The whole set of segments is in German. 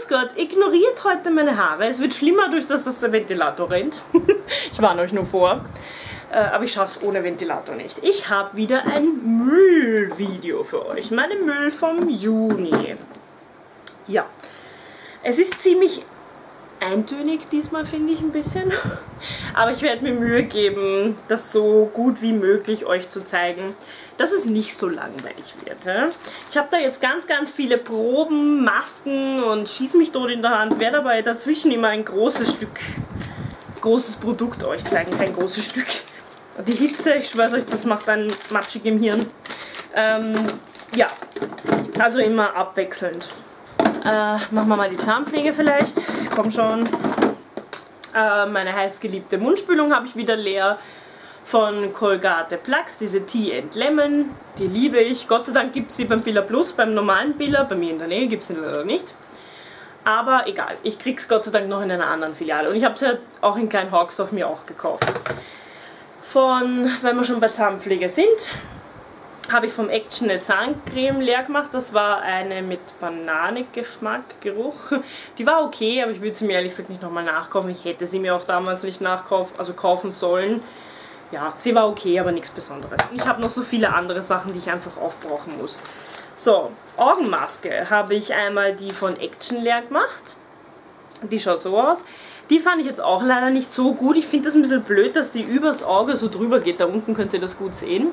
Grüß Gott, ignoriert heute meine Haare. Es wird schlimmer, durch das der Ventilator rennt. Ich warne euch nur vor. Aber ich schaffe es ohne Ventilator nicht. Ich habe wieder ein Müllvideo für euch. Meine Müll vom Juni. Ja, es ist ziemlich eintönig diesmal, finde ich ein bisschen. Aber ich werde mir Mühe geben, das so gut wie möglich euch zu zeigen, dass es nicht so langweilig wird. Ich habe da jetzt ganz viele Proben, Masken und schieß mich tot in der Hand. Werde aber dazwischen immer ein großes Produkt euch zeigen, kein großes Stück. Die Hitze, ich schwöre euch, das macht einen matschig im Hirn. Ja, also immer abwechselnd. Machen wir mal die Zahnpflege vielleicht. Komm schon. Meine heißgeliebte Mundspülung habe ich wieder leer. Von Colgate Plax, diese Tea and Lemon. Die liebe ich. Gott sei Dank gibt es die beim Billa Plus, beim normalen Billa. Bei mir in der Nähe gibt es sie leider nicht. Aber egal, ich krieg's Gott sei Dank noch in einer anderen Filiale. Und ich habe es ja auch in Klein-Haugsdorf mir auch gekauft. Wenn wir schon bei Zahnpflege sind, habe ich vom Action eine Zahncreme leer gemacht. Das war eine mit Bananengeschmack, Geruch. Die war okay, aber ich würde sie mir ehrlich gesagt nicht nochmal nachkaufen. Ich hätte sie mir auch damals nicht kaufen sollen. Ja, sie war okay, aber nichts Besonderes. Und ich habe noch so viele andere Sachen, die ich einfach aufbrauchen muss. So, Augenmaske habe ich einmal die von Action leer gemacht. Die schaut so aus. Die fand ich jetzt auch leider nicht so gut. Ich finde das ein bisschen blöd, dass die übers Auge so drüber geht. Da unten könnt ihr das gut sehen.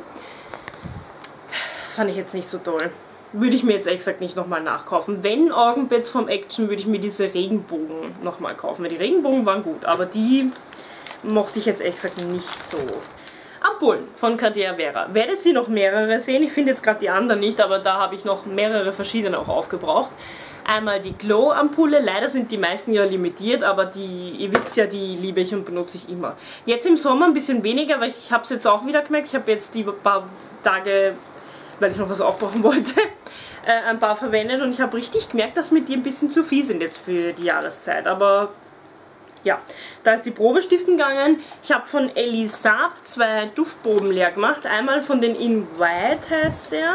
Fand ich jetzt nicht so toll. Würde ich mir jetzt ehrlich gesagt nicht nochmal nachkaufen. Wenn Augenpads vom Action, würde ich mir diese Regenbogen nochmal kaufen. Weil die Regenbogen waren gut, aber die mochte ich jetzt ehrlich gesagt nicht so. Ampullen von Cartier Vera. Werdet ihr noch mehrere sehen? Ich finde jetzt gerade die anderen nicht, aber da habe ich noch mehrere verschiedene auch aufgebraucht. Einmal die Glow-Ampulle. Leider sind die meisten ja limitiert, aber die, ihr wisst ja, die liebe ich und benutze ich immer. Jetzt im Sommer ein bisschen weniger, weil ich habe es jetzt auch wieder gemerkt. Ich habe jetzt die paar Tage, weil ich noch was aufbrauchen wollte, ein paar verwendet und ich habe richtig gemerkt, dass mir die ein bisschen zu viel sind jetzt für die Jahreszeit. Aber ja, da ist die Probe stiften gegangen. Ich habe von Elisab 2 Duftproben leer gemacht. Einmal von den In White heißt der.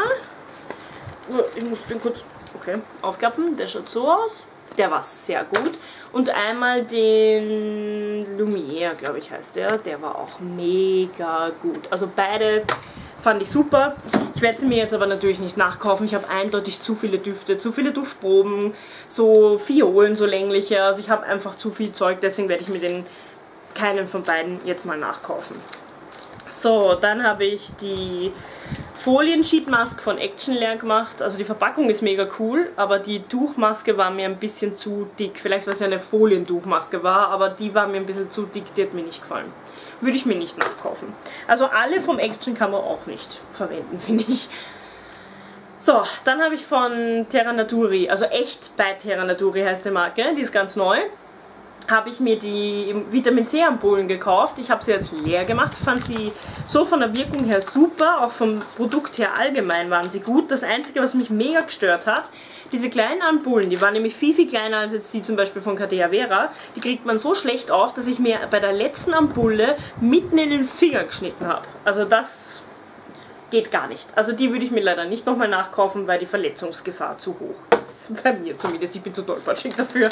Ich muss den kurz aufklappen. Der schaut so aus. Der war sehr gut. Und einmal den Lumière, glaube ich, heißt der. Der war auch mega gut. Also beide fand ich super. Ich werde sie mir jetzt aber natürlich nicht nachkaufen. Ich habe eindeutig zu viele Düfte, zu viele Duftproben, so Fiolen, so längliche. Also ich habe einfach zu viel Zeug, deswegen werde ich mir keinen von beiden jetzt mal nachkaufen. So, dann habe ich die Folien-Sheet-Mask von Action leer gemacht. Also die Verpackung ist mega cool, aber die Tuchmaske war mir ein bisschen zu dick. Vielleicht, weil es ja eine Folientuchmaske war, aber die war mir ein bisschen zu dick, die hat mir nicht gefallen. Würde ich mir nicht nachkaufen. Also alle vom Action kann man auch nicht verwenden, finde ich. So, dann habe ich von Terra Naturi, also echt bei Terra Naturi heißt die Marke, die ist ganz neu, habe ich mir die Vitamin C Ampullen gekauft. Ich habe sie jetzt leer gemacht. Ich fand sie so von der Wirkung her super, auch vom Produkt her allgemein waren sie gut. Das Einzige, was mich mega gestört hat, diese kleinen Ampullen, die waren nämlich viel kleiner als jetzt die zum Beispiel von Cartier Vera. Die kriegt man so schlecht auf, dass ich mir bei der letzten Ampulle mitten in den Finger geschnitten habe. Also das geht gar nicht. Also die würde ich mir leider nicht nochmal nachkaufen, weil die Verletzungsgefahr zu hoch ist. Bei mir zumindest, ich bin zu tollpatschig dafür.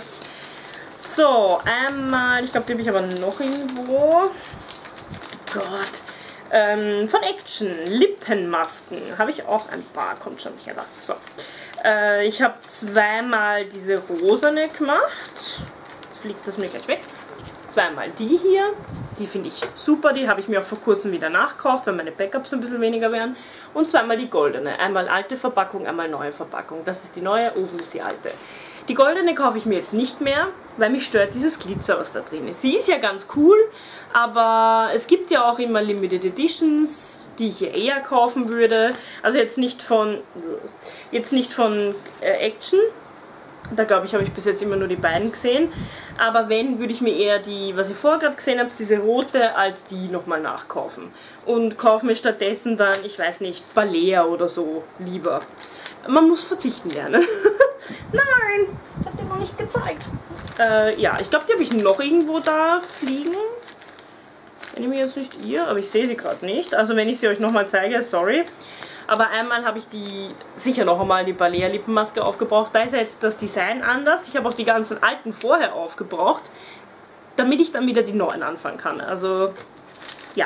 So, einmal, ich glaube, die habe ich aber noch irgendwo. Gott. Von Action, Lippenmasken. Habe ich auch ein paar, kommt schon her. So. Ich habe zweimal diese rosane gemacht. Jetzt fliegt das mir gleich weg. Zweimal die hier. Die finde ich super. Die habe ich mir auch vor kurzem wieder nachgekauft, weil meine Backups ein bisschen weniger wären. Und zweimal die goldene. Einmal alte Verpackung, einmal neue Verpackung. Das ist die neue, oben ist die alte. Die goldene kaufe ich mir jetzt nicht mehr, weil mich stört dieses Glitzer, was da drin ist. Sie ist ja ganz cool, aber es gibt ja auch immer Limited Editions, die ich hier eher kaufen würde. Also jetzt nicht von Action. Da glaube ich, habe ich bis jetzt immer nur die beiden gesehen. Aber wenn, würde ich mir eher die, was ich vorher gerade gesehen habe, diese rote, als die nochmal nachkaufen. Und kaufe mir stattdessen dann, ich weiß nicht, Balea oder so lieber. Man muss verzichten lernen. Nein, ich habe dir noch nicht gezeigt. Ja, ich glaube, die habe ich noch irgendwo da fliegen. Wenn ich mir jetzt nicht irre, aber ich sehe sie gerade nicht. Also wenn ich sie euch nochmal zeige, sorry. Aber einmal habe ich die sicher noch einmal die Balea Lippenmaske aufgebraucht. Da ist jetzt das Design anders. Ich habe auch die ganzen alten vorher aufgebraucht, damit ich dann wieder die neuen anfangen kann. Also ja,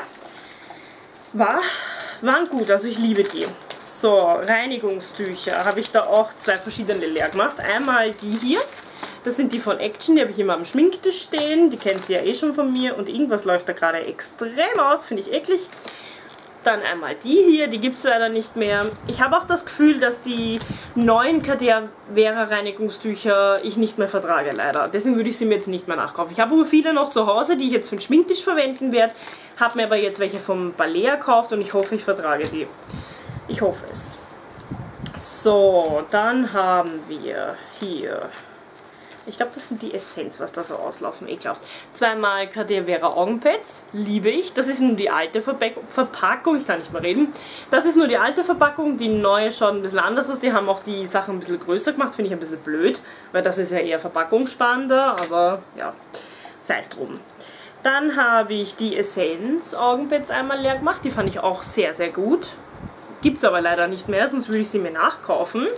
waren gut, also ich liebe die. So, Reinigungstücher habe ich da auch 2 verschiedene leer gemacht. Einmal die hier. Das sind die von Action, die habe ich immer am Schminktisch stehen. Die kennt sie ja eh schon von mir. Und irgendwas läuft da gerade extrem aus, finde ich eklig. Dann einmal die hier, die gibt es leider nicht mehr. Ich habe auch das Gefühl, dass die neuen Cadea Vera Reinigungstücher ich nicht mehr vertrage, leider. Deswegen würde ich sie mir jetzt nicht mehr nachkaufen. Ich habe aber viele noch zu Hause, die ich jetzt für den Schminktisch verwenden werde. Habe mir aber jetzt welche vom Balea gekauft und ich hoffe, ich vertrage die. Ich hoffe es. So, dann haben wir hier... Ich glaube, das sind die Essenz, was da so auslaufen. Ekelhaft. 2-mal Cadea Vera Augenpads. Liebe ich. Das ist nur die alte Verpackung. Ich kann nicht mehr reden. Das ist nur die alte Verpackung. Die neue schaut ein bisschen anders aus. Die haben auch die Sachen ein bisschen größer gemacht. Finde ich ein bisschen blöd. Weil das ist ja eher verpackungssparender. Aber ja, sei es drum. Dann habe ich die Essenz Augenpads einmal leer gemacht. Die fand ich auch sehr, sehr gut. Gibt es aber leider nicht mehr. Sonst würde ich sie mir nachkaufen.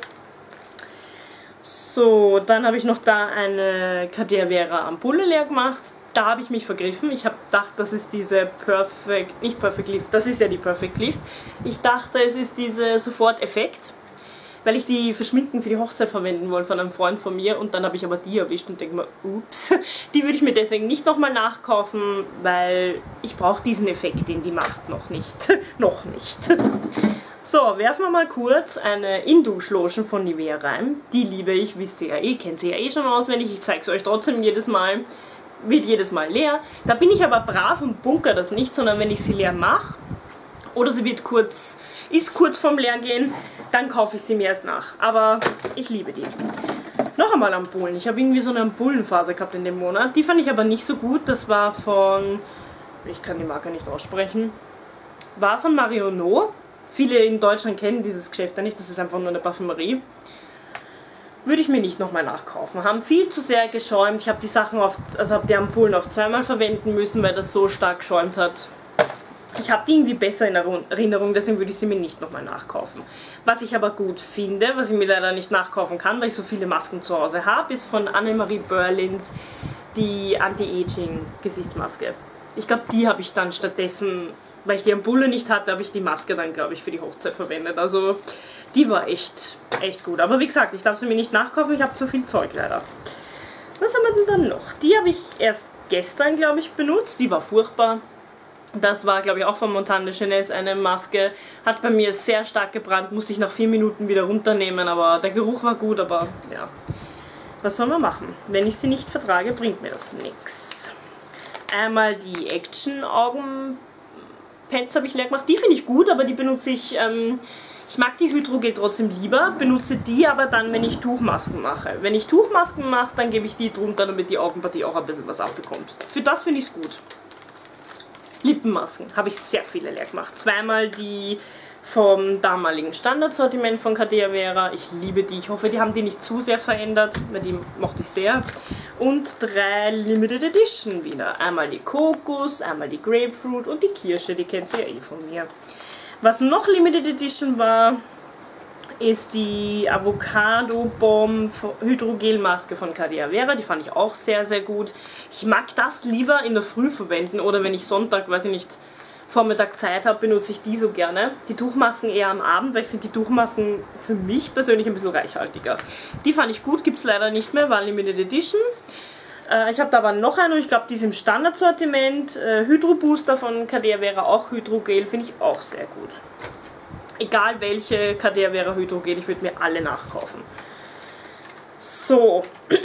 So, dann habe ich noch da eine Cadea Vera Ampulle leer gemacht. Da habe ich mich vergriffen. Ich habe gedacht, das ist diese nicht Perfect Lift, das ist ja die Perfect Lift. Ich dachte, es ist diese Sofort-Effekt, weil ich die für Schminken für die Hochzeit verwenden wollte von einem Freund von mir. Und dann habe ich aber die erwischt und denke mir, ups, die würde ich mir deswegen nicht nochmal nachkaufen, weil ich brauche diesen Effekt, den die macht, noch nicht. Noch nicht. So, werfen wir mal kurz eine In-Dusch-Lotion von Nivea rein. Die liebe ich, wisst ihr ja eh, kennt sie ja eh schon auswendig. Ich zeige es euch trotzdem jedes Mal. Wird jedes Mal leer. Da bin ich aber brav und bunker das nicht, sondern wenn ich sie leer mache oder sie wird ist kurz vorm Leergehen, dann kaufe ich sie mir erst nach. Aber ich liebe die. Noch einmal Ampullen. Ich habe irgendwie so eine Ampullenphase gehabt in dem Monat. Die fand ich aber nicht so gut. Das war von... Ich kann die Marke nicht aussprechen. War von Marionneau. Viele in Deutschland kennen dieses Geschäft ja nicht, das ist einfach nur eine Parfümerie. Würde ich mir nicht nochmal nachkaufen. Haben viel zu sehr geschäumt. Ich habe die Sachen habe die Ampullen auf 2-mal verwenden müssen, weil das so stark geschäumt hat. Ich habe die irgendwie besser in Erinnerung, deswegen würde ich sie mir nicht nochmal nachkaufen. Was ich aber gut finde, was ich mir leider nicht nachkaufen kann, weil ich so viele Masken zu Hause habe, ist von Annemarie Berlind die Anti-Aging Gesichtsmaske. Ich glaube, die habe ich dann stattdessen, weil ich die Ampulle nicht hatte, habe ich die Maske dann, glaube ich, für die Hochzeit verwendet. Also die war echt gut. Aber wie gesagt, ich darf sie mir nicht nachkaufen, ich habe zu viel Zeug leider. Was haben wir denn dann noch? Die habe ich erst gestern, glaube ich, benutzt. Die war furchtbar. Das war, glaube ich, auch von Montane de Jeunesse eine Maske. Hat bei mir sehr stark gebrannt, musste ich nach 4 Minuten wieder runternehmen. Aber der Geruch war gut, aber ja. Was soll man machen? Wenn ich sie nicht vertrage, bringt mir das nichts. Einmal die Action Augenpads habe ich leer gemacht. Die finde ich gut, aber die benutze ich... ich mag die Hydrogel trotzdem lieber, benutze die aber dann, wenn ich Tuchmasken mache. Wenn ich Tuchmasken mache, dann gebe ich die drunter, damit die Augenpartie auch ein bisschen was abbekommt. Für das finde ich es gut. Lippenmasken habe ich sehr viele leer gemacht. 2-mal die vom damaligen Standardsortiment von Cadea Vera. Ich liebe die. Ich hoffe, die haben die nicht zu sehr verändert, weil die mochte ich sehr. Und 3 Limited Edition wieder. Einmal die Kokos, einmal die Grapefruit und die Kirsche. Die kennt ihr ja eh von mir. Was noch Limited Edition war, ist die Avocado Bomb Hydrogelmaske von Cadea Vera. Die fand ich auch sehr, sehr gut. Ich mag das lieber in der Früh verwenden oder wenn ich Sonntag, weiß ich nicht, Vormittag Zeit habe, benutze ich die so gerne. Die Tuchmasken eher am Abend, weil ich finde die Tuchmasken für mich persönlich ein bisschen reichhaltiger. Die fand ich gut, gibt es leider nicht mehr, war Limited Edition. Ich habe da aber noch eine, ich glaube, die ist im Standardsortiment. Hydro Booster von Cadea Vera, auch Hydrogel, finde ich auch sehr gut. Egal welche Cadea Vera Hydrogel, ich würde mir alle nachkaufen. So,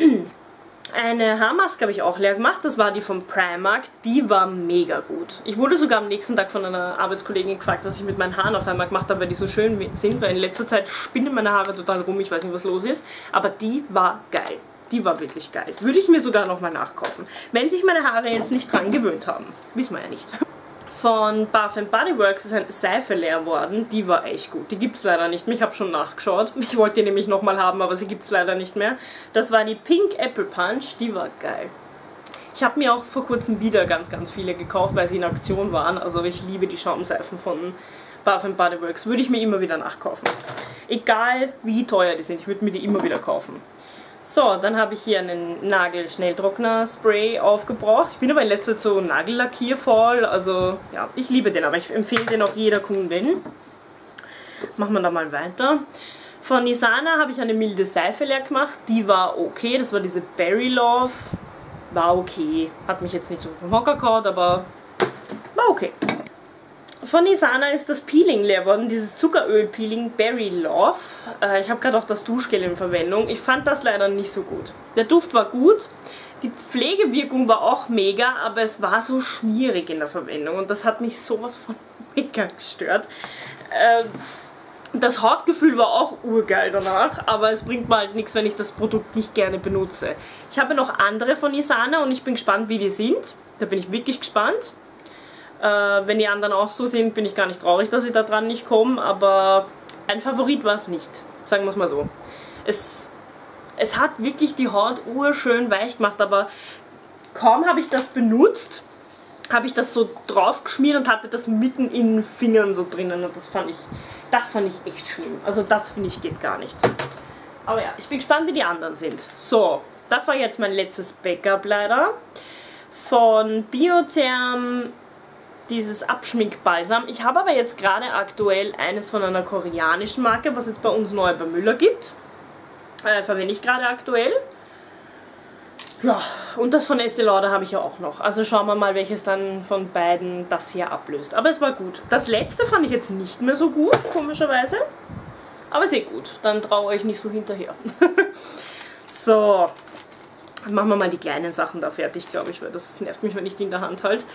eine Haarmaske habe ich auch leer gemacht, das war die vom Primark, die war mega gut. Ich wurde sogar am nächsten Tag von einer Arbeitskollegin gefragt, was ich mit meinen Haaren auf einmal gemacht habe, weil die so schön sind, weil in letzter Zeit spinnen meine Haare total rum, ich weiß nicht, was los ist, aber die war geil. Die war wirklich geil. Würde ich mir sogar nochmal nachkaufen. Wenn sich meine Haare jetzt nicht dran gewöhnt haben. Wissen wir ja nicht. Von Bath & Body Works ist eine Seife leer worden. Die war echt gut. Die gibt es leider nicht mehr. Ich habe schon nachgeschaut. Ich wollte die nämlich nochmal haben, aber sie gibt es leider nicht mehr. Das war die Pink Apple Punch. Die war geil. Ich habe mir auch vor kurzem wieder ganz viele gekauft, weil sie in Aktion waren. Also ich liebe die Schaumseifen von Bath Body Works. Würde ich mir immer wieder nachkaufen. Egal wie teuer die sind, ich würde mir die immer wieder kaufen. So, dann habe ich hier einen Nagel-Schnelltrockner-Spray aufgebraucht. Ich bin aber in letzter Zeit so Nagellackiervoll, also ja, ich liebe den, aber ich empfehle den auch jeder Kundin. Machen wir da mal weiter. Von Nisana habe ich eine milde Seife leer gemacht, die war okay, das war diese Berry Love, war okay. Hat mich jetzt nicht so vom Hocker gehauen, aber war okay. Von Nisana ist das Peeling leer geworden, dieses Zuckeröl-Peeling Berry Love. Ich habe gerade auch das Duschgel in Verwendung. Ich fand das leider nicht so gut. Der Duft war gut, die Pflegewirkung war auch mega, aber es war so schmierig in der Verwendung und das hat mich sowas von mega gestört. Das Hautgefühl war auch urgeil danach, aber es bringt mir halt nichts, wenn ich das Produkt nicht gerne benutze. Ich habe noch andere von Nisana und ich bin gespannt, wie die sind. Da bin ich wirklich gespannt. Wenn die anderen auch so sind, bin ich gar nicht traurig, dass ich da dran nicht komme, aber ein Favorit war es nicht, sagen wir es mal so. Es hat wirklich die Haut urschön weich gemacht, aber kaum habe ich das benutzt, habe ich das so drauf geschmiert und hatte das mitten in den Fingern so drinnen und das fand ich echt schlimm. Also das finde ich geht gar nicht. Aber ja, ich bin gespannt, wie die anderen sind. So, das war jetzt mein letztes Backup leider. Von Biotherm dieses Abschminkbalsam. Ich habe aber jetzt gerade aktuell eines von einer koreanischen Marke, was jetzt bei uns neu bei Müller gibt. Verwende ich gerade aktuell. Ja, und das von Estée Lauder habe ich ja auch noch. Also schauen wir mal, welches dann von beiden das hier ablöst. Aber es war gut. Das letzte fand ich jetzt nicht mehr so gut, komischerweise. Aber ist eh gut. Dann traue ich nicht so hinterher. So. Machen wir mal die kleinen Sachen da fertig, glaube ich, weil das nervt mich, wenn ich die in der Hand halte.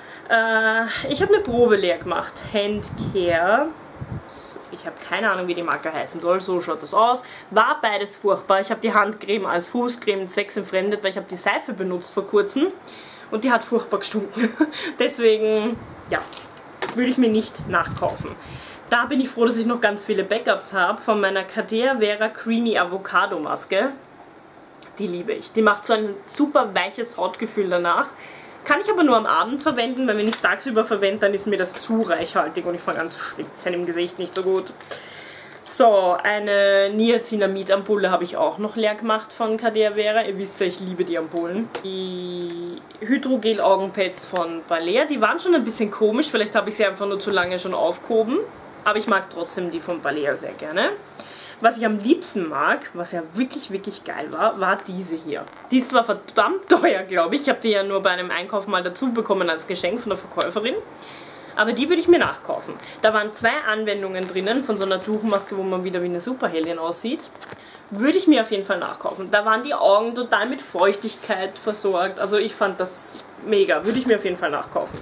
Ich habe eine Probe leer gemacht. Handcare. So, ich habe keine Ahnung, wie die Marke heißen soll. So schaut das aus. War beides furchtbar. Ich habe die Handcreme als Fußcreme zwecksentfremdet, weil ich habe die Seife benutzt vor kurzem. Und die hat furchtbar gestunken. Deswegen, ja, würde ich mir nicht nachkaufen. Da bin ich froh, dass ich noch ganz viele Backups habe. Von meiner Cadea Vera Creamy Avocado Maske. Die liebe ich. Die macht so ein super weiches Hautgefühl danach. Kann ich aber nur am Abend verwenden, weil wenn ich es tagsüber verwende, dann ist mir das zu reichhaltig und ich fange an zu schwitzen im Gesicht, nicht so gut. So, eine Niacinamid-Ampulle habe ich auch noch leer gemacht von Cadea Vera. Ihr wisst ja, ich liebe die Ampullen. Die Hydrogel-Augenpads von Balea, die waren schon ein bisschen komisch, vielleicht habe ich sie einfach nur zu lange schon aufgehoben. Aber ich mag trotzdem die von Balea sehr gerne. Was ich am liebsten mag, was ja wirklich, wirklich geil war, war diese hier. Die ist zwar verdammt teuer, glaube ich. Ich habe die ja nur bei einem Einkauf mal dazu bekommen als Geschenk von der Verkäuferin. Aber die würde ich mir nachkaufen. Da waren 2 Anwendungen drinnen von so einer Tuchmaske, wo man wieder wie eine Superheldin aussieht. Würde ich mir auf jeden Fall nachkaufen. Da waren die Augen total mit Feuchtigkeit versorgt. Also ich fand das mega. Würde ich mir auf jeden Fall nachkaufen.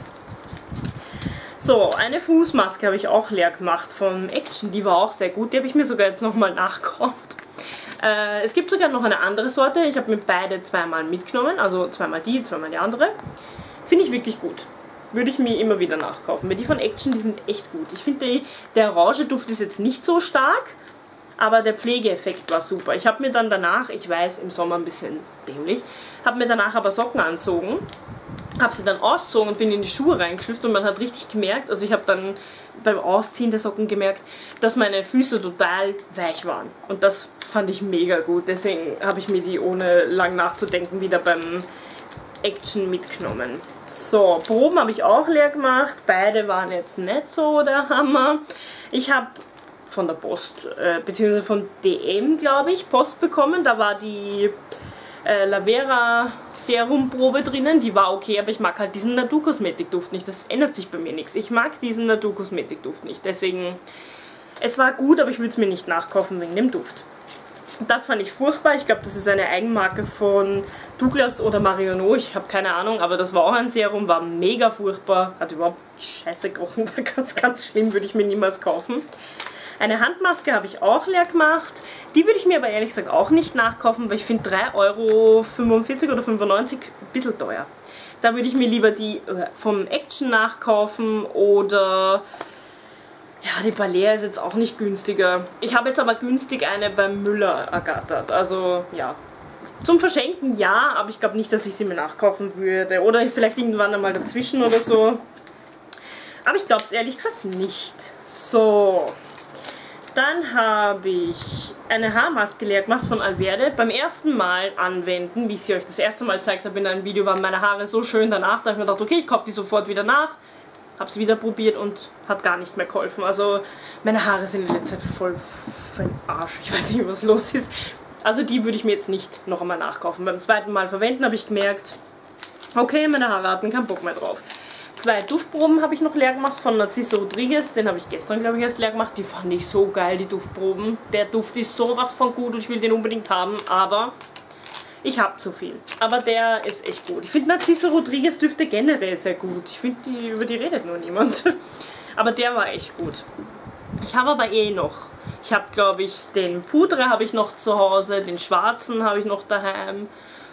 So, eine Fußmaske habe ich auch leer gemacht von Action, die war auch sehr gut, die habe ich mir sogar jetzt nochmal nachgekauft. Es gibt sogar noch eine andere Sorte, ich habe mir beide zweimal mitgenommen, also zweimal die andere. Finde ich wirklich gut. Würde ich mir immer wieder nachkaufen, weil die von Action, die sind echt gut. Ich finde, der Orange-Duft ist jetzt nicht so stark, aber der Pflegeeffekt war super. Ich habe mir dann danach, ich weiß, im Sommer ein bisschen dämlich, habe mir danach aber Socken angezogen. Habe sie dann ausgezogen und bin in die Schuhe reingeschlüpft und man hat richtig gemerkt, also ich habe dann beim Ausziehen der Socken gemerkt, dass meine Füße total weich waren. Und das fand ich mega gut, deswegen habe ich mir die ohne lang nachzudenken wieder beim Action mitgenommen. So, Proben habe ich auch leer gemacht, beide waren jetzt nicht so der Hammer. Ich habe von der Post, beziehungsweise von DM, glaube ich, Post bekommen, da war die Lavera Serumprobe drinnen, die war okay, aber ich mag halt diesen Naturkosmetikduft nicht, das ändert sich bei mir nichts. Ich mag diesen Naturkosmetikduft nicht, deswegen, es war gut, aber ich würde es mir nicht nachkaufen wegen dem Duft. Das fand ich furchtbar, ich glaube, das ist eine Eigenmarke von Douglas oder Marionneau, ich habe keine Ahnung, aber das war auch ein Serum, war mega furchtbar, hat überhaupt scheiße gerochen, war ganz, ganz schlimm, würde ich mir niemals kaufen. Eine Handmaske habe ich auch leer gemacht. Die würde ich mir aber ehrlich gesagt auch nicht nachkaufen, weil ich finde 3,45 € oder 95 € ein bisschen teuer. Da würde ich mir lieber die vom Action nachkaufen oder... Ja, die Balea ist jetzt auch nicht günstiger. Ich habe jetzt aber günstig eine beim Müller ergattert. Also ja, zum Verschenken ja, aber ich glaube nicht, dass ich sie mir nachkaufen würde. Oder vielleicht irgendwann einmal dazwischen oder so. Aber ich glaube es ehrlich gesagt nicht. So. Dann habe ich eine Haarmaske leer gemacht von Alverde. Beim ersten Mal anwenden, wie ich sie euch das erste Mal gezeigt habe in einem Video, waren meine Haare so schön danach, da habe ich mir gedacht, okay, ich kaufe die sofort wieder nach. Habe es wieder probiert und hat gar nicht mehr geholfen. Also meine Haare sind in letzter Zeit voll für den Arsch. Ich weiß nicht, was los ist. Also die würde ich mir jetzt nicht noch einmal nachkaufen. Beim zweiten Mal verwenden habe ich gemerkt, okay, meine Haare hatten keinen Bock mehr drauf. 2 Duftproben habe ich noch leer gemacht von Narciso Rodriguez. Den habe ich gestern, glaube ich, erst leer gemacht. Die fand ich so geil, die Duftproben. Der Duft ist sowas von gut und ich will den unbedingt haben, aber ich habe zu viel. Aber der ist echt gut. Ich finde Narciso Rodriguez Düfte generell sehr gut. Ich finde, über die redet nur niemand. Aber der war echt gut. Ich habe aber noch. Ich habe, glaube ich, den Pudre habe ich noch zu Hause, den schwarzen habe ich noch daheim.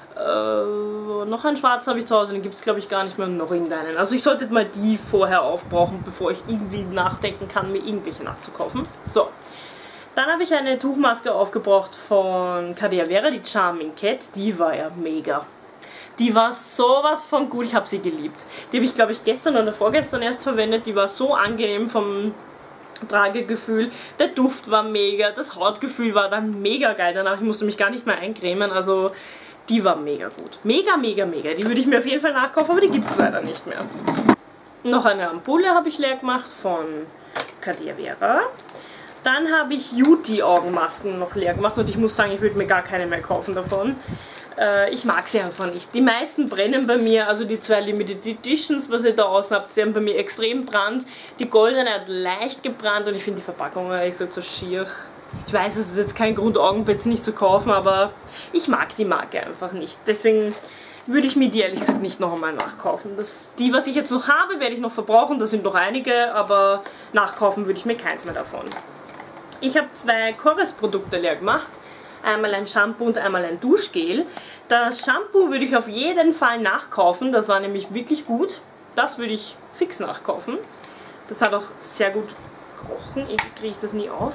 Noch einen schwarzen habe ich zu Hause, den gibt es, glaube ich, gar nicht mehr, noch irgendeinen. Also ich sollte mal die vorher aufbrauchen, bevor ich irgendwie nachdenken kann, mir irgendwelche nachzukaufen. So. Dann habe ich eine Tuchmaske aufgebraucht von Cartier Vera, die Charming Cat. Die war ja mega. Die war sowas von gut, ich habe sie geliebt. Die habe ich, glaube ich, gestern oder vorgestern erst verwendet. Die war so angenehm vom Tragegefühl. Der Duft war mega, das Hautgefühl war dann mega geil danach. Ich musste mich gar nicht mehr eincremen, also die war mega gut. Mega, mega, mega. Die würde ich mir auf jeden Fall nachkaufen, aber die gibt es leider nicht mehr. Noch eine Ampulle habe ich leer gemacht von Cartier Vera. Dann habe ich Beauty-Augenmasken noch leer gemacht und ich muss sagen, ich würde mir gar keine mehr kaufen davon. Ich mag sie einfach nicht. Die meisten brennen bei mir, also die 2 Limited Editions, was ihr da außen habt, sie haben bei mir extrem gebrannt. Die goldene hat leicht gebrannt und ich finde die Verpackung ehrlich gesagt so schier. Ich weiß, es ist jetzt kein Grund, Augenpads nicht zu kaufen, aber ich mag die Marke einfach nicht. Deswegen würde ich mir die ehrlich gesagt nicht noch einmal nachkaufen. Die, was ich jetzt noch habe, werde ich noch verbrauchen. Das sind noch einige, aber nachkaufen würde ich mir keins mehr davon. Ich habe 2 Korres-Produkte leer gemacht. Einmal ein Shampoo und einmal ein Duschgel. Das Shampoo würde ich auf jeden Fall nachkaufen. Das war nämlich wirklich gut. Das würde ich fix nachkaufen. Das hat auch sehr gut gerochen. Irgendwie kriege ich das nie auf.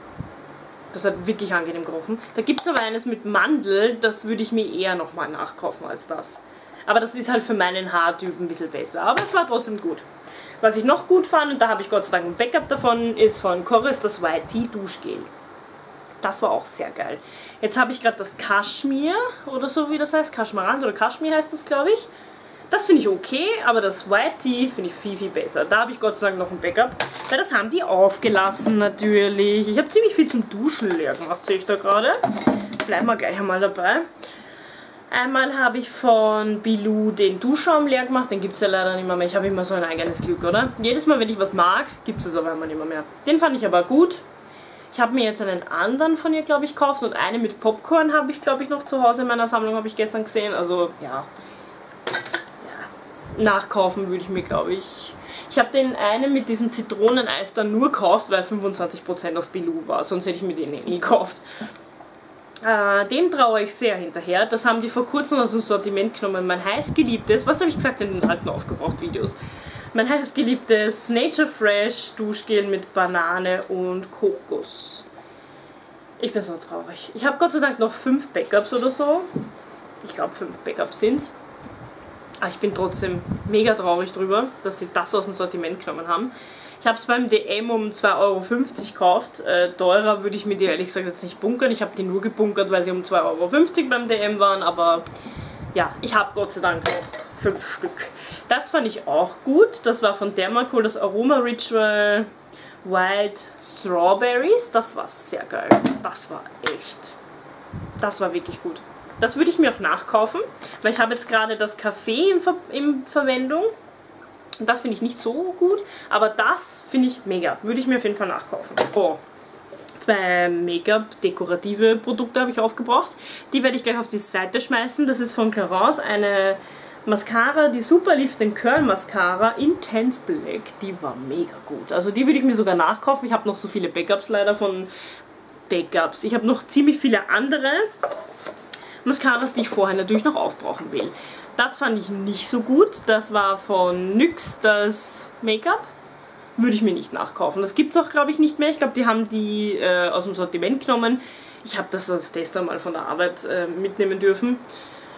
Das hat wirklich angenehm gerochen. Da gibt es aber eines mit Mandel, das würde ich mir eher nochmal nachkaufen als das. Aber das ist halt für meinen Haartyp ein bisschen besser. Aber es war trotzdem gut. Was ich noch gut fand, und da habe ich Gott sei Dank ein Backup davon, ist von Korres das White Tea Duschgel. Das war auch sehr geil. Jetzt habe ich gerade das Kaschmir oder so wie das heißt. Kaschmirand oder Kaschmir heißt das, glaube ich. Das finde ich okay, aber das White Tea finde ich viel, viel besser. Da habe ich Gott sei Dank noch ein Backup, weil das haben die aufgelassen natürlich. Ich habe ziemlich viel zum Duschen leer gemacht, sehe ich da gerade. Bleiben wir gleich einmal dabei. Einmal habe ich von Bilou den Duschschaum leer gemacht, den gibt es ja leider nicht mehr. Ich habe immer so ein eigenes Glück, oder? Jedes Mal, wenn ich was mag, gibt es aber immer nicht mehr. Den fand ich aber gut. Ich habe mir jetzt einen anderen von ihr, glaube ich, gekauft und eine mit Popcorn habe ich, glaube ich, noch zu Hause in meiner Sammlung, habe ich gestern gesehen. Also, ja. Nachkaufen würde ich mir, glaube ich. Ich habe den einen mit diesem Zitroneneis dann nur gekauft, weil 25% auf Bilou war, sonst hätte ich mir den nie gekauft. Dem traue ich sehr hinterher. Das haben die vor kurzem aus dem Sortiment genommen. Mein heißgeliebtes, was habe ich gesagt in den alten Aufgebraucht-Videos? Mein heißgeliebtes Nature Fresh Duschgel mit Banane und Kokos. Ich bin so traurig. Ich habe Gott sei Dank noch 5 Backups oder so. Ich glaube 5 Backups sind es. Aber ich bin trotzdem mega traurig drüber, dass sie das aus dem Sortiment genommen haben. Ich habe es beim DM um 2,50 € gekauft. Teurer würde ich mir die ehrlich gesagt jetzt nicht bunkern. Ich habe die nur gebunkert, weil sie um 2,50 € beim DM waren. Aber ja, ich habe Gott sei Dank auch 5 Stück. Das fand ich auch gut. Das war von Dermacool, das Aroma Ritual Wild Strawberries. Das war sehr geil. Das war echt. Das war wirklich gut. Das würde ich mir auch nachkaufen, weil ich habe jetzt gerade das Kaffee in Verwendung. Das finde ich nicht so gut, aber das finde ich mega. Würde ich mir auf jeden Fall nachkaufen. Oh. 2 Make-up-dekorative Produkte habe ich aufgebraucht. Die werde ich gleich auf die Seite schmeißen. Das ist von Clarins eine Mascara, die Super Lift Curl Mascara Intense Black. Die war mega gut. Also die würde ich mir sogar nachkaufen. Ich habe noch so viele Backups leider von Backups. Ich habe noch ziemlich viele andere Mascaras, die ich vorher natürlich noch aufbrauchen will. Das fand ich nicht so gut. Das war von NYX das Make-up. Würde ich mir nicht nachkaufen. Das gibt es auch, glaube ich, nicht mehr. Ich glaube, die haben die aus dem Sortiment genommen. Ich habe das als Tester mal von der Arbeit mitnehmen dürfen.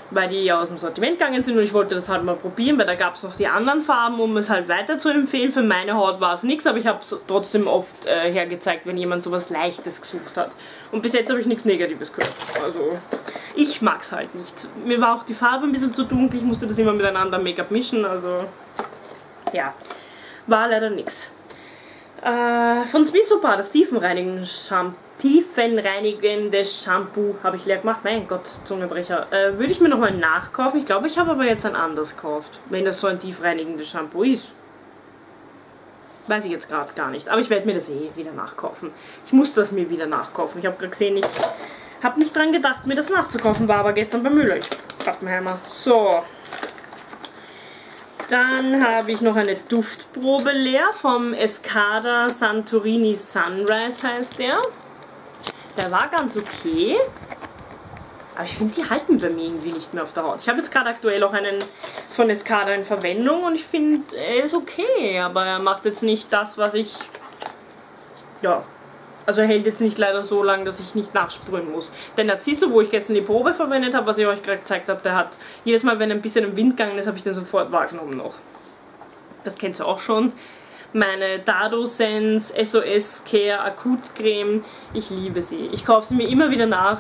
weil die ja aus dem Sortiment gegangen sind und ich wollte das halt mal probieren, weil da gab es noch die anderen Farben, um es halt weiter zu empfehlen. Für meine Haut war es nichts, aber ich habe es trotzdem oft hergezeigt, wenn jemand sowas Leichtes gesucht hat. Und bis jetzt habe ich nichts Negatives gehört. Also ich mag es halt nicht. Mir war auch die Farbe ein bisschen zu dunkel, ich musste das immer miteinander Make-up mischen, also ja, war leider nichts. Von Smisopa, das tiefenreinigendes Shampoo habe ich leer gemacht. Mein Gott, Zungenbrecher. Würde ich mir nochmal nachkaufen. Ich glaube, ich habe aber jetzt ein anderes gekauft, wenn das so ein tiefreinigendes Shampoo ist. Weiß ich jetzt gerade gar nicht. Aber ich werde mir das eh wieder nachkaufen. Ich muss das mir wieder nachkaufen. Ich habe gerade gesehen, ich habe nicht dran gedacht, mir das nachzukaufen. War aber gestern beim Müller. Pappenheimer. So. Dann habe ich noch eine Duftprobe leer vom Escada Santorini Sunrise heißt der. Der war ganz okay. Aber ich finde, die halten bei mir irgendwie nicht mehr auf der Haut. Ich habe jetzt gerade aktuell auch einen von Escada in Verwendung und ich finde, er ist okay. Aber er macht jetzt nicht das, was ich... Ja, also er hält jetzt nicht leider so lang, dass ich nicht nachsprühen muss. Der Narciso, wo ich gestern die Probe verwendet habe, was ich euch gerade gezeigt habe, der hat jedes Mal, wenn ein bisschen im Wind gegangen ist, habe ich den sofort wahrgenommen noch. Das kennt ihr auch schon. Meine Dado Sense SOS Care Akutcreme, ich liebe sie. Ich kaufe sie mir immer wieder nach.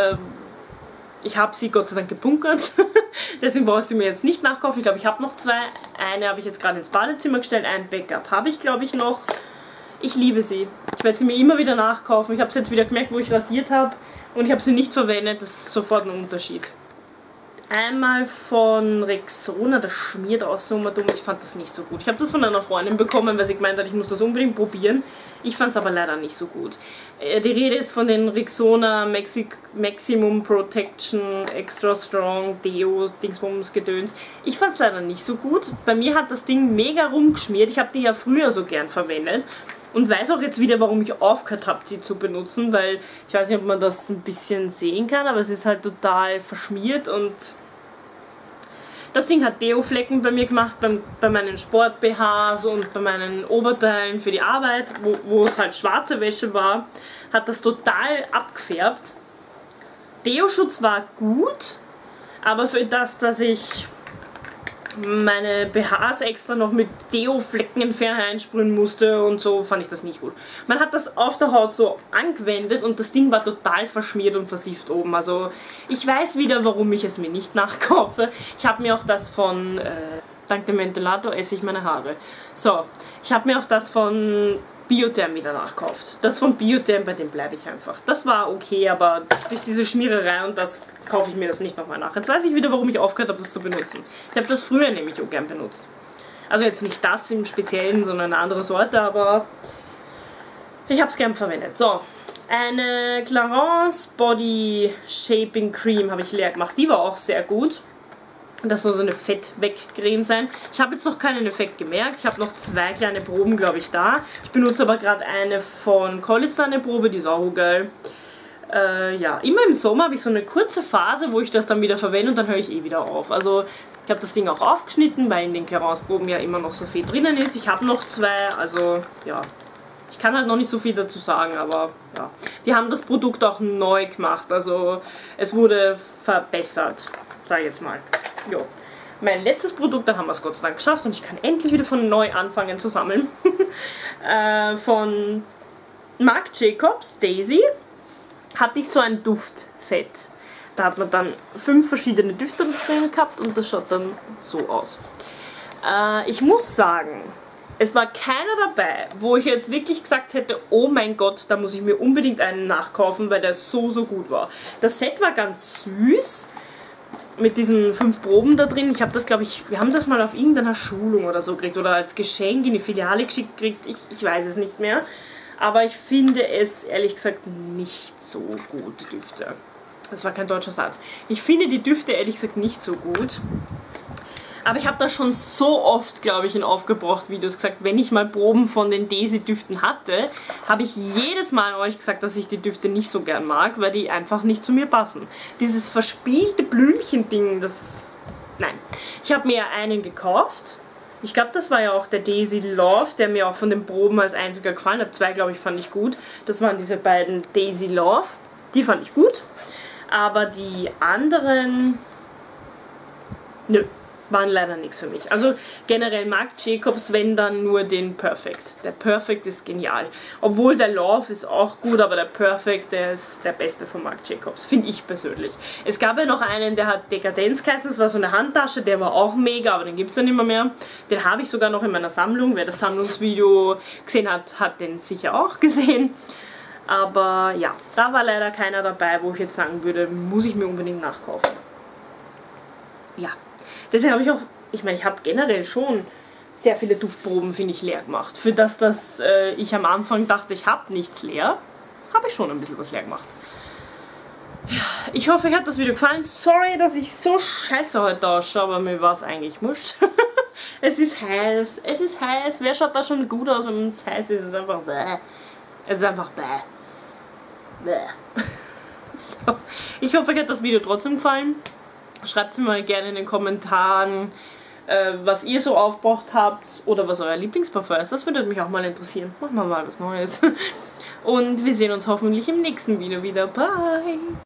Ich habe sie Gott sei Dank gebunkert, deswegen brauche ich sie mir jetzt nicht nachkaufen. Ich glaube, ich habe noch zwei. Eine habe ich jetzt gerade ins Badezimmer gestellt, ein Backup habe ich glaube ich noch. Ich liebe sie. Ich werde sie mir immer wieder nachkaufen. Ich habe es jetzt wieder gemerkt, wo ich rasiert habe und ich habe sie nicht verwendet. Das ist sofort ein Unterschied. Einmal von Rexona, das schmiert auch so immer dumm. Ich fand das nicht so gut. Ich habe das von einer Freundin bekommen, weil sie gemeint hat, ich muss das unbedingt probieren. Ich fand es aber leider nicht so gut. Die Rede ist von den Rexona Maximum Protection Extra Strong Deo Dingsbums Gedöns. Ich fand es leider nicht so gut. Bei mir hat das Ding mega rumgeschmiert. Ich habe die ja früher so gern verwendet. Und weiß auch jetzt wieder, warum ich aufgehört habe, sie zu benutzen, weil ich weiß nicht, ob man das ein bisschen sehen kann, aber es ist halt total verschmiert und das Ding hat Deo-Flecken bei mir gemacht, bei meinen Sport-BHs und bei meinen Oberteilen für die Arbeit, wo es halt schwarze Wäsche war, hat das total abgefärbt. Deo-Schutz war gut, aber für das, dass ich meine BHs extra noch mit Deo-Fleckenentferner einsprühen musste und so, fand ich das nicht gut. Man hat das auf der Haut so angewendet und das Ding war total verschmiert und versifft oben. Also ich weiß wieder, warum ich es mir nicht nachkaufe. Ich habe mir auch das von, dank dem Ventilator esse ich meine Haare. So, ich habe mir auch das von Biotherm wieder nachkauft. Das von Biotherm, bei dem bleibe ich einfach. Das war okay, aber durch diese Schmiererei und das kaufe ich mir das nicht nochmal nach. Jetzt weiß ich wieder, warum ich aufgehört habe, das zu benutzen. Ich habe das früher nämlich auch gern benutzt. Also jetzt nicht das im Speziellen, sondern eine andere Sorte, aber ich habe es gern verwendet. So, eine Clarins Body Shaping Cream habe ich leer gemacht. Die war auch sehr gut. Das soll so eine Fettwegcreme sein. Ich habe jetzt noch keinen Effekt gemerkt. Ich habe noch zwei kleine Proben, glaube ich, da. Ich benutze aber gerade eine von Collister, eine Probe, die ist auch geil. Ja, immer im Sommer habe ich so eine kurze Phase, wo ich das dann wieder verwende und dann höre ich eh wieder auf. Also ich habe das Ding auch aufgeschnitten, weil in den Clarins-Proben ja immer noch so viel drinnen ist. Ich habe noch zwei, also ja, ich kann halt noch nicht so viel dazu sagen, aber ja. Die haben das Produkt auch neu gemacht, also es wurde verbessert, sage ich jetzt mal. Jo. Mein letztes Produkt, dann haben wir es Gott sei Dank geschafft und ich kann endlich wieder von neu anfangen zu sammeln. Von Marc Jacobs, Daisy, hatte ich so ein Duftset. Da hat man dann 5 verschiedene Düfte drin gehabt und das schaut dann so aus. Ich muss sagen, es war keiner dabei, wo ich jetzt wirklich gesagt hätte, oh mein Gott, da muss ich mir unbedingt einen nachkaufen, weil der so gut war. Das Set war ganz süß. Mit diesen 5 Proben da drin. Ich habe das, glaube ich, wir haben das mal auf irgendeiner Schulung oder so gekriegt oder als Geschenk in die Filiale geschickt gekriegt. Ich weiß es nicht mehr. Aber ich finde es, ehrlich gesagt, nicht so gut, die Düfte. Das war kein deutscher Satz. Ich finde die Düfte, ehrlich gesagt, nicht so gut. Aber ich habe da schon so oft, glaube ich, in aufgebraucht Videos gesagt, wenn ich mal Proben von den Daisy-Düften hatte, habe ich jedes Mal euch gesagt, dass ich die Düfte nicht so gern mag, weil die einfach nicht zu mir passen. Dieses verspielte Blümchen-Ding, das... Nein. Ich habe mir einen gekauft. Ich glaube, das war ja auch der Daisy Love, der mir auch von den Proben als einziger gefallen hat. 2, glaube ich, fand ich gut. Das waren diese beiden Daisy Love. Die fand ich gut. Aber die anderen... Nö, waren leider nichts für mich. Also generell Marc Jacobs, wenn dann nur den Perfect. Der Perfect ist genial. Obwohl der Love ist auch gut, aber der Perfect, der ist der beste von Marc Jacobs, finde ich persönlich. Es gab ja noch einen, der hat Dekadenz geheißen, das war so eine Handtasche, der war auch mega, aber den gibt es ja nicht mehr. Den habe ich sogar noch in meiner Sammlung. Wer das Sammlungsvideo gesehen hat, hat den sicher auch gesehen. Aber ja, da war leider keiner dabei, wo ich jetzt sagen würde, muss ich mir unbedingt nachkaufen. Ja. Deswegen habe ich auch, ich meine, ich habe generell schon sehr viele Duftproben, finde ich, leer gemacht. Für das, dass ich am Anfang dachte, ich habe nichts leer, habe ich schon ein bisschen was leer gemacht. Ja, ich hoffe, euch hat das Video gefallen. Sorry, dass ich so scheiße heute ausschaue, aber mir war es eigentlich wurscht. Es ist heiß, es ist heiß. Wer schaut da schon gut aus, wenn es heiß ist? Es ist einfach bäh. Es ist einfach bäh. Bäh. So. Ich hoffe, euch hat das Video trotzdem gefallen. Schreibt es mir mal gerne in den Kommentaren, was ihr so aufgebraucht habt oder was euer Lieblingsparfum ist. Das würde mich auch mal interessieren. Machen wir mal was Neues. Und wir sehen uns hoffentlich im nächsten Video wieder. Bye!